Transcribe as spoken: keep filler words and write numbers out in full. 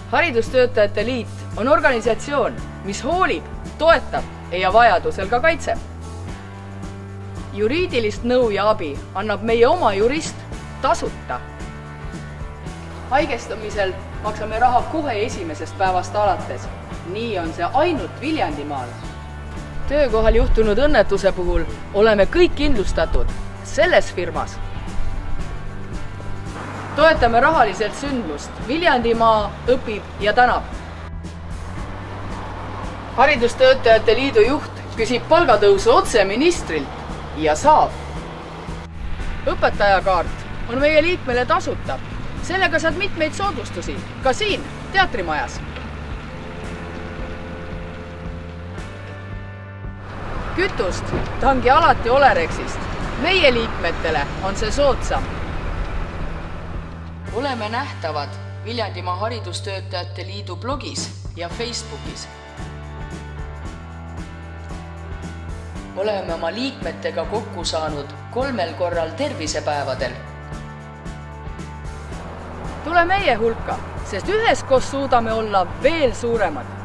haridustöötajate liit on organisatsioon, mis hoolib, toetab ja vajadusel ka kaitseb. Juriidilist nõu ja abi annab meie oma jurist tasuta. Haigestumisel maksame raha kohe esimesest päevast alates. Nii on see ainult Viljandimaal. Töökohal juhtunud õnnetuse puhul oleme kõik kindlustatud selles firmas. Toetame rahaliselt sündmust. Viljandimaa õpib ja tänab. Haridustöötajate liidu juht küsib palgatõusu otse ministrilt ja saab. Õpetajakaart on meie liikmele tasuta. Sellega saad mitmeid soodustusi, ka siin, teatrimajas. Kütust tangi alati Olerexist. Meie liikmetele on see soodsam. Oleme nähtavad Viljandimaa haridustöötajate liidu blogis ja Facebookis. Oleme oma liikmetega kokku saanud kolmel korral tervisepäevadel. Tule meie hulka, sest üheskoos suudame olla veel suuremad.